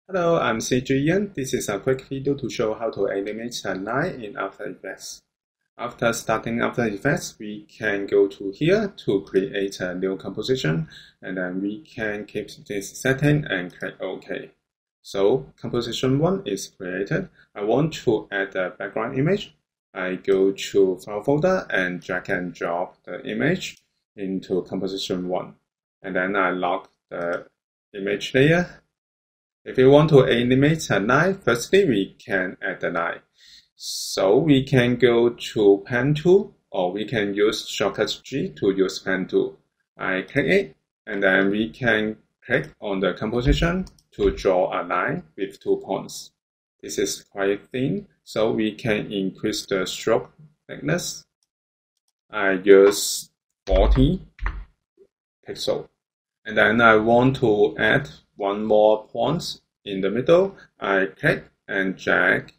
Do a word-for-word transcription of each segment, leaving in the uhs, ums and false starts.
Hello, I'm cgian. This is a quick video to show how to animate a line in After Effects. After starting After Effects, we can go to here to create a new composition, and then we can keep this setting and click OK. So composition one is created. I want to add a background image. I go to File folder and drag and drop the image into composition one, and then I lock the image layer. If we want to animate a line, firstly we can add the line. So we can go to Pen tool, or we can use shortcut G to use Pen tool. I click it, and then we can click on the composition to draw a line with two points. This is quite thin, so we can increase the stroke thickness. I use forty pixels. And then I want to add one more point in the middle. I click and drag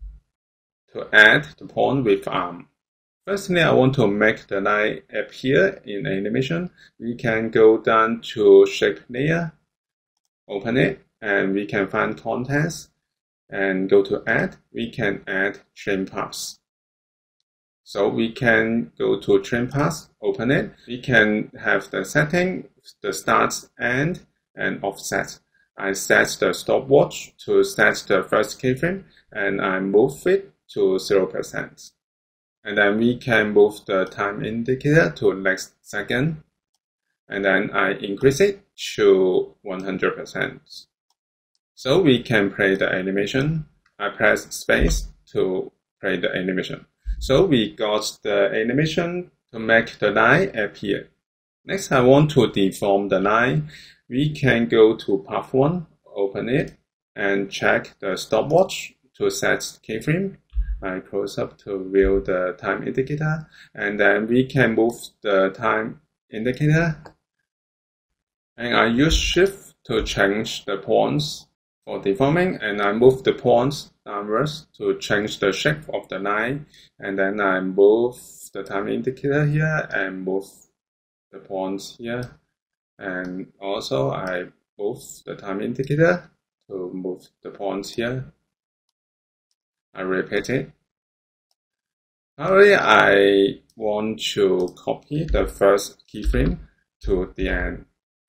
to add the point with arm. Firstly, I want to make the line appear in animation. We can go down to shape layer, open it, and we can find contents and go to add. We can add trim paths. So we can go to trim paths, open it. We can have the setting, the start, end, and offset. I set the stopwatch to set the first keyframe, and I move it to zero percent. And then we can move the time indicator to next second, and then I increase it to one hundred percent. So we can play the animation. I press space to play the animation. So we got the animation to make the line appear. Next, I want to deform the line. We can go to path one, open it, and check the stopwatch to set keyframe. I close up to view the time indicator, and then we can move the time indicator. And I use shift to change the points for deforming, and I move the points downwards to change the shape of the line, and then I move the time indicator here and move the points here, and also I move the time indicator to move the points here. I repeat it. Finally, I want to copy the first keyframe to the end.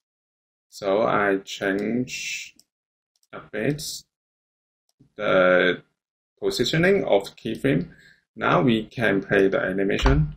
So I change a bit the positioning of keyframe. Now we can play the animation.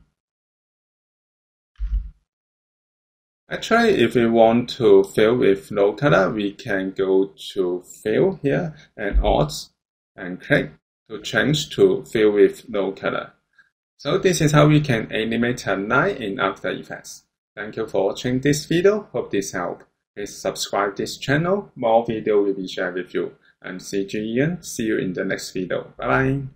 Actually, if we want to fill with no color, we can go to Fill here and Alt and click to change to Fill with no color. So this is how we can animate a line in After Effects. Thank you for watching this video. Hope this helped. Please subscribe this channel. More video will be shared with you. I'm cgian. See you in the next video. Bye bye.